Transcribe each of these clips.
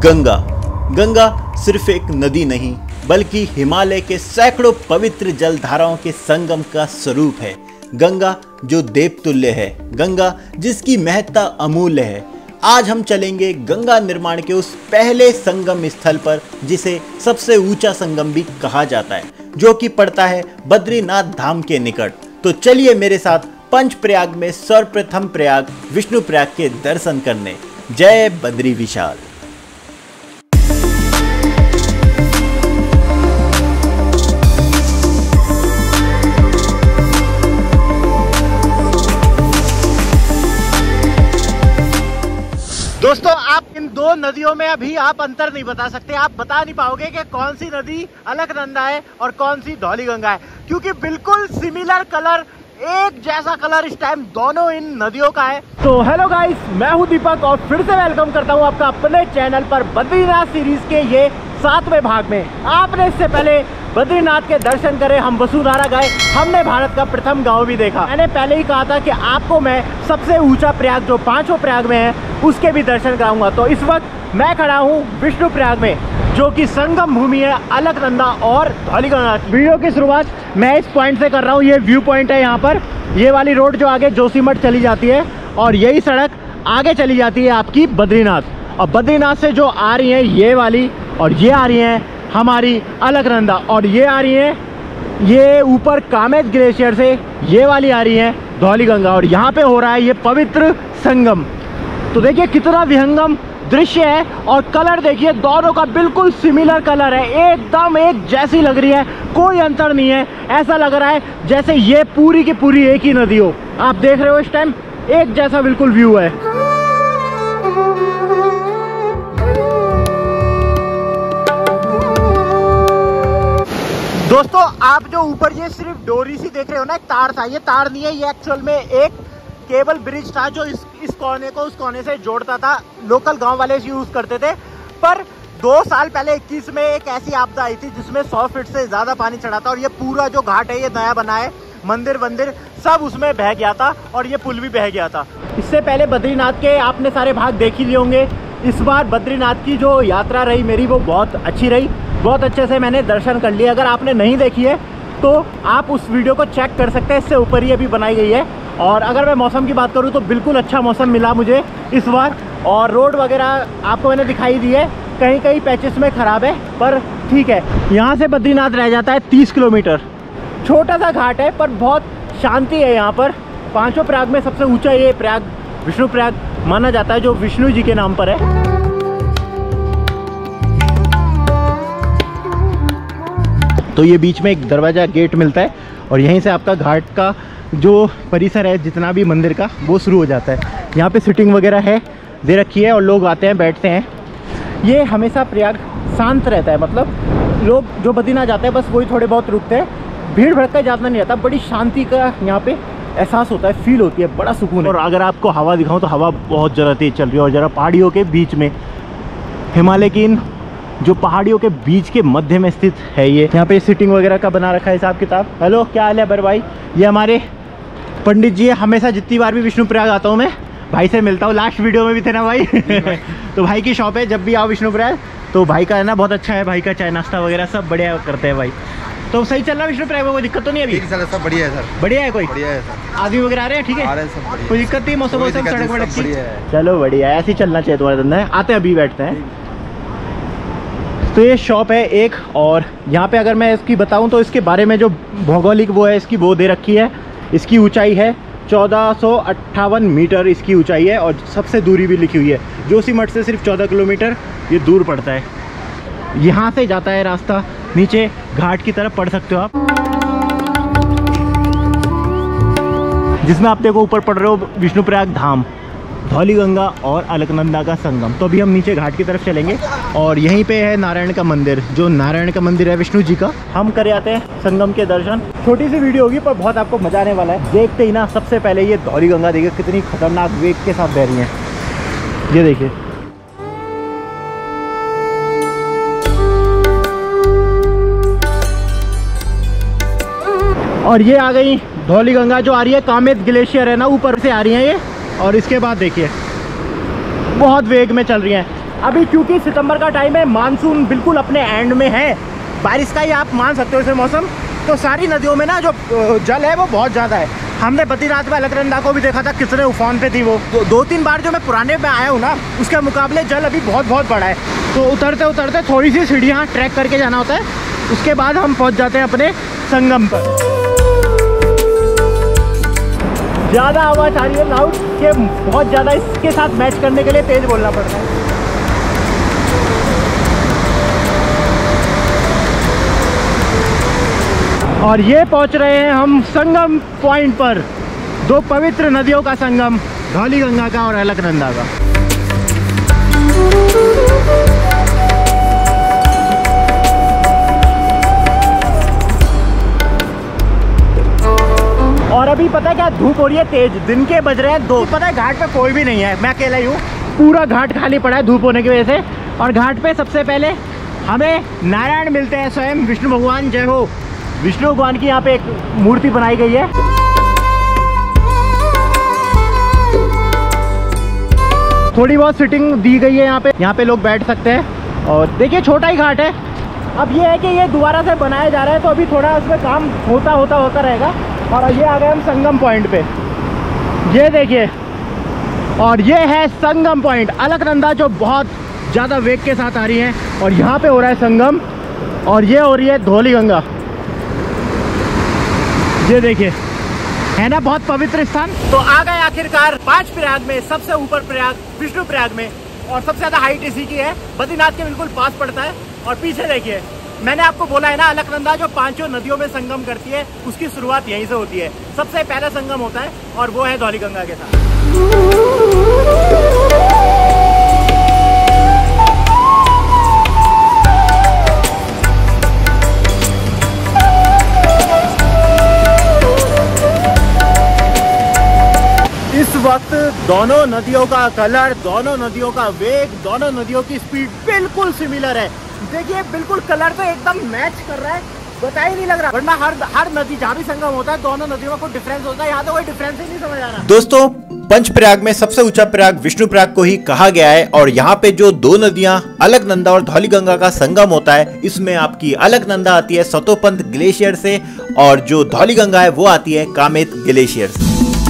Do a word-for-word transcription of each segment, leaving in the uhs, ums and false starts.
गंगा। गंगा सिर्फ एक नदी नहीं बल्कि हिमालय के सैकड़ों पवित्र जलधाराओं के संगम का स्वरूप है। गंगा जो देवतुल्य है, गंगा जिसकी महत्ता अमूल्य है। आज हम चलेंगे गंगा निर्माण के उस पहले संगम स्थल पर जिसे सबसे ऊंचा संगम भी कहा जाता है, जो कि पड़ता है बद्रीनाथ धाम के निकट। तो चलिए मेरे साथ पंच प्रयाग में सर्वप्रथम प्रयाग विष्णु प्रयाग के दर्शन करने। जय बद्री विशाल। दोस्तों, आप इन दो नदियों में अभी आप अंतर नहीं बता सकते। आप बता नहीं पाओगे कि कौन सी नदी अलकनंदा है और कौन सी धौलीगंगा है, क्योंकि बिल्कुल सिमिलर कलर, एक जैसा कलर इस टाइम दोनों इन नदियों का है। तो हेलो गाइस, मैं हूं दीपक और फिर से वेलकम करता हूं आपका अपने चैनल पर बद्रीनाथ सीरीज के ये सातवें भाग में। आपने इससे पहले बद्रीनाथ के दर्शन करे, हम वसुधारा गए, हमने भारत का प्रथम गांव भी देखा। मैंने पहले ही कहा था कि आपको मैं सबसे ऊंचा प्रयाग जो पांचों प्रयाग में है उसके भी दर्शन कराऊंगा। तो इस वक्त मैं खड़ा हूं विष्णु प्रयाग में, जो कि संगम भूमि है अलकनंदा और धौलीगंगा। वीडियो की शुरुआत मैं इस पॉइंट से कर रहा हूँ। ये व्यू पॉइंट है। यहाँ पर ये वाली रोड जो आगे जोशीमठ चली जाती है और यही सड़क आगे चली जाती है आपकी बद्रीनाथ। और बद्रीनाथ से जो आ रही है ये वाली, और ये आ रही है हमारी अलकनंदा, और ये आ रही है ये ऊपर कामेत ग्लेशियर से ये वाली आ रही है धौलीगंगा। और यहाँ पे हो रहा है ये पवित्र संगम। तो देखिए कितना विहंगम दृश्य है, और कलर देखिए दोनों का बिल्कुल सिमिलर कलर है, एकदम एक जैसी लग रही है, कोई अंतर नहीं है। ऐसा लग रहा है जैसे ये पूरी की पूरी एक ही नदी हो। आप देख रहे हो इस टाइम एक जैसा बिल्कुल व्यू है। दोस्तों, आप जो ऊपर ये सिर्फ डोरी सी देख रहे हो ना, एक तार था, ये तार नहीं है, ये एक्चुअल में एक केबल ब्रिज था जो इस इस कोने को उस कोने से जोड़ता था। लोकल गांव वाले यूज करते थे, पर दो साल पहले इक्कीस में एक ऐसी आपदा आई थी जिसमें सौ फीट से ज्यादा पानी चढ़ा था, और ये पूरा जो घाट है ये नया बना है, मंदिर वंदिर सब उसमें बह गया था, और ये पुल भी बह गया था। इससे पहले बद्रीनाथ के आपने सारे भाग देख ही लिए होंगे। इस बार बद्रीनाथ की जो यात्रा रही मेरी वो बहुत अच्छी रही, बहुत अच्छे से मैंने दर्शन कर लिए। अगर आपने नहीं देखी है तो आप उस वीडियो को चेक कर सकते हैं, इससे ऊपर ही अभी बनाई गई है। और अगर मैं मौसम की बात करूं तो बिल्कुल अच्छा मौसम मिला मुझे इस बार, और रोड वगैरह आपको मैंने दिखाई दी है, कहीं कहीं पैचेस में ख़राब है पर ठीक है। यहाँ से बद्रीनाथ रह जाता है तीस किलोमीटर। छोटा सा घाट है पर बहुत शांति है यहाँ पर। पाँचों प्रयाग में सबसे ऊँचा ये प्रयाग विष्णु प्रयाग माना जाता है, जो विष्णु जी के नाम पर है। तो ये बीच में एक दरवाज़ा गेट मिलता है, और यहीं से आपका घाट का जो परिसर है जितना भी मंदिर का वो शुरू हो जाता है। यहाँ पे सिटिंग वगैरह है दे रखी है, और लोग आते हैं बैठते हैं। ये हमेशा प्रयाग शांत रहता है, मतलब लोग जो बद्रीनाथ जाते हैं बस वही थोड़े बहुत रुकते हैं, भीड़ भड़का ज़्यादा नहीं रहता। बड़ी शांति का यहाँ पे एहसास होता है, फील होती है, बड़ा सुकून है। और अगर आपको हवा दिखाऊँ तो हवा बहुत ज़्यादा तेज़ चल रही है, और ज़रा पहाड़ियों के बीच में, हिमालय की इन जो पहाड़ियों के बीच के मध्य में स्थित है ये। यहाँ पे सिटिंग वगैरह का बना रखा है हिसाब किताब। हेलो, क्या हाल है बर भाई? ये हमारे पंडित जी है। हमेशा जितनी बार भी विष्णु प्रयाग आता हूँ मैं भाई से मिलता हूँ, लास्ट वीडियो में भी थे ना भाई, भाई। तो भाई की शॉप है, जब भी आओ विष्णु प्रयाग तो भाई का है ना बहुत अच्छा है, भाई का चाय नाश्ता वगैरह सब बढ़िया करते हैं भाई। तो सही चल रहा है विष्णु प्रयाग में, कोई दिक्कत तो नहीं है अभी? सब बढ़िया है सर। बढ़िया है, कोई बढ़िया है सर। आदमी वगैरह आ रहे हैं ठीक है, आ रहे हैं सब बढ़िया, कोई दिक्कत नहीं? मौसम मौसम सड़क वड़क की है, चलो बढ़िया है, ऐसे ही चलना चाहिए तुम्हारा धंधा है। आते हैं अभी बैठते हैं। तो ये शॉप है एक, और यहाँ पे अगर मैं इसकी बताऊँ तो इसके बारे में जो भौगोलिक वो है इसकी वो दे रखी है। इसकी ऊंचाई है चौदह सौ अट्ठावन मीटर इसकी ऊंचाई है, और सबसे दूरी भी लिखी हुई है। जोशीमठ से सिर्फ चौदह किलोमीटर ये दूर पड़ता है। यहाँ से जाता है रास्ता नीचे घाट की तरफ, पढ़ सकते हो आप, जिसमें आप देखो ऊपर पढ़ रहे हो विष्णु प्रयाग धाम, धौलीगंगा और अलकनंदा का संगम। तो अभी हम नीचे घाट की तरफ चलेंगे, और यहीं पे है नारायण का मंदिर, जो नारायण का मंदिर है विष्णु जी का। हम कर आते हैं संगम के दर्शन। छोटी सी वीडियो होगी पर बहुत आपको मजा आने वाला है। देखते ही ना सबसे पहले ये धौलीगंगा देखिए कितनी खतरनाक वेग के साथ बह रही है, ये देखिए। और ये आ गई धौलीगंगा, जो आ रही है कामेत ग्लेशियर है ना ऊपर से आ रही है ये, और इसके बाद देखिए बहुत वेग में चल रही हैं। अभी क्योंकि सितंबर का टाइम है, मानसून बिल्कुल अपने एंड में है, बारिश का ही आप मान सकते हो इसे मौसम। तो सारी नदियों में ना जो जल है वो बहुत ज़्यादा है। हमने बद्रीनाथ में अलकनंदा को भी देखा था, कितने उफान पे थी वो। दो, दो तीन बार जो मैं पुराने में आया हूँ ना, उसके मुकाबले जल अभी बहुत बहुत बड़ा है। तो उतरते उतरते थोड़ी सी सीढ़ियाँ ट्रैक करके जाना होता है, उसके बाद हम पहुँच जाते हैं अपने संगम पर। ज़्यादा आवाज़ आ रही है लाउड के, बहुत ज़्यादा इसके साथ मैच करने के लिए तेज़ बोलना पड़ता है। और ये पहुंच रहे हैं हम संगम पॉइंट पर, दो पवित्र नदियों का संगम, धौलीगंगा का और अलकनंदा का। और अभी पता है क्या, धूप हो रही है तेज, दिन के बज रहे हैं दो। पता है घाट पे कोई भी नहीं है, मैं अकेला ही हूँ, पूरा घाट खाली पड़ा है धूप होने की वजह से। और घाट पे सबसे पहले हमें नारायण मिलते हैं, स्वयं विष्णु भगवान। जय हो विष्णु भगवान की यहाँ पे एक मूर्ति बनाई गई है। थोड़ी बहुत सीटिंग दी गई है यहाँ पे, यहाँ पे लोग बैठ सकते हैं। और देखिए छोटा ही घाट है। अब ये है कि ये दोबारा से बनाया जा रहा है, तो अभी थोड़ा उसमें काम होता होता होता रहेगा। और ये आ गए हम संगम पॉइंट पे, ये देखिए। और ये है संगम पॉइंट, अलकनंदा जो बहुत ज़्यादा वेग के साथ आ रही है, और यहाँ पे हो रहा है संगम, और ये हो रही है धौलीगंगा। ये देखिए, है ना बहुत पवित्र स्थान। तो आ गए आखिरकार पांच प्रयाग में, सबसे ऊपर प्रयाग विष्णु प्रयाग में, और सबसे ज्यादा हाइट इसी की है, बद्रीनाथ के बिल्कुल पास पड़ता है। और पीछे देखिए, मैंने आपको बोला है ना, अलकनंदा जो पांचों नदियों में संगम करती है, उसकी शुरुआत यहीं से होती है। सबसे पहला संगम होता है, और वो है धौलीगंगा के साथ। इस वक्त दोनों नदियों का कलर, दोनों नदियों का वेग, दोनों नदियों की स्पीड बिल्कुल सिमिलर है। देखिए बिल्कुल कलर तो एकदम मैच कर रहा है, पता ही नहीं लग रहा। वरना हर हर नदी जहाँ भी संगम होता है, दोनों नदियों में कोई डिफरेंस होता है, यहाँ तो कोई डिफरेंस ही नहीं समझ आ रहा। दोस्तों, पंचप्रयाग में सबसे ऊंचा प्रयाग विष्णु प्रयाग को ही कहा गया है। और यहाँ पे जो दो नदियां अलकनंदा और धौलीगंगा का संगम होता है, इसमें आपकी अलकनंदा आती है सतोपंथ ग्लेशियर से, और जो धौलीगंगा है वो आती है कामेत ग्लेशियर से।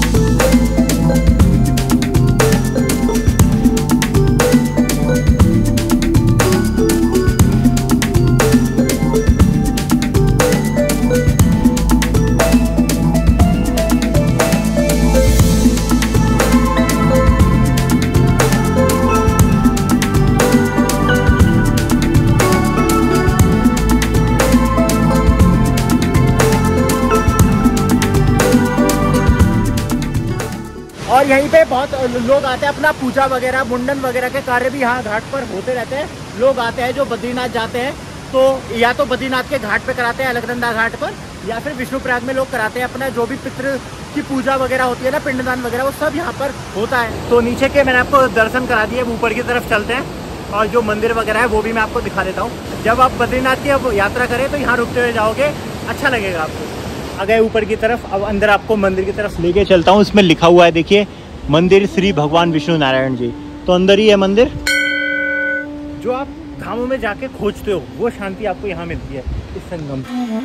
और यहीं पे बहुत लोग आते हैं, अपना पूजा वगैरह, मुंडन वगैरह के कार्य भी यहाँ घाट पर होते रहते हैं। लोग आते हैं जो बद्रीनाथ जाते हैं, तो या तो बद्रीनाथ के घाट पे कराते हैं, अलकनंदा घाट पर, या फिर विष्णु प्रयाग में लोग कराते हैं। अपना जो भी पितृ की पूजा वगैरह होती है ना, पिंडदान वगैरह, वो सब यहाँ पर होता है। तो नीचे के मैंने आपको दर्शन करा दिए, ऊपर की तरफ चलते हैं, और जो मंदिर वगैरह है वो भी मैं आपको दिखा देता हूँ। जब आप बद्रीनाथ की अब यात्रा करें तो यहाँ रुकते हुए जाओगे, अच्छा लगेगा आपको। आ गए ऊपर की तरफ, अब अंदर आपको मंदिर की तरफ लेके चलता हूँ। इसमें लिखा हुआ है, देखिए, मंदिर श्री भगवान विष्णु नारायण जी। तो अंदर ही है मंदिर। जो आप धामों में जाके खोजते हो, वो शांति आपको यहाँ मिलती है इस संगम।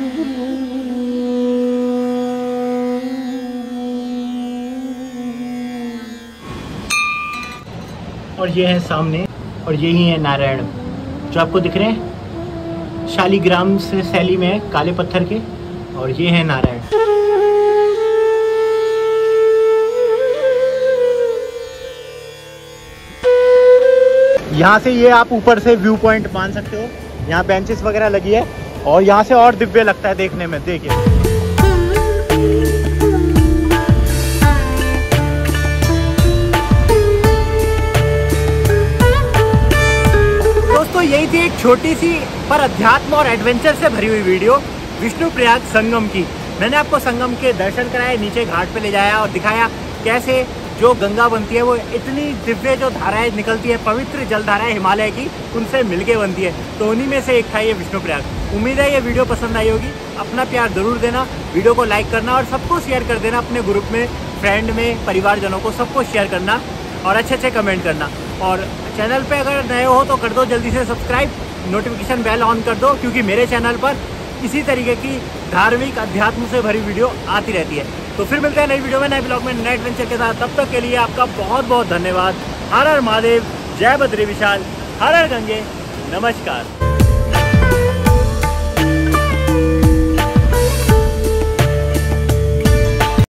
और ये है सामने, और यही है नारायण जो आपको दिख रहे हैं, शालीग्राम से शैली में है, काले पत्थर के। और ये है नारायण। यहाँ से ये आप ऊपर से व्यू पॉइंट मान सकते हो। यहाँ बेंचेस वगैरह लगी है, और यहाँ से और दिव्य लगता है देखने में। देखिए दोस्तों, यही थी एक छोटी सी पर अध्यात्म और एडवेंचर से भरी हुई वीडियो विष्णु प्रयाग संगम की। मैंने आपको संगम के दर्शन कराए, नीचे घाट पे ले जाया और दिखाया कैसे जो गंगा बनती है वो इतनी दिव्य जो धाराएं निकलती है, पवित्र जल धाराएं हिमालय की, उनसे मिलके बनती है। तो उन्हीं में से एक था ये विष्णु प्रयाग। उम्मीद है ये वीडियो पसंद आई होगी। अपना प्यार जरूर देना, वीडियो को लाइक करना, और सबको शेयर कर देना अपने ग्रुप में, फ्रेंड में, परिवारजनों को, सबको शेयर करना, और अच्छे अच्छे कमेंट करना। और चैनल पे अगर नए हो तो कर दो जल्दी से सब्सक्राइब, नोटिफिकेशन बेल ऑन कर दो, क्योंकि मेरे चैनल पर इसी तरीके की धार्मिक अध्यात्म से भरी वीडियो आती रहती है। तो फिर मिलते हैं नई वीडियो में, नए ब्लॉग में, नए एडवेंचर के साथ। तब तक के लिए आपका बहुत बहुत धन्यवाद। हर हर महादेव, जय बद्री विशाल, हर हर गंगे, नमस्कार।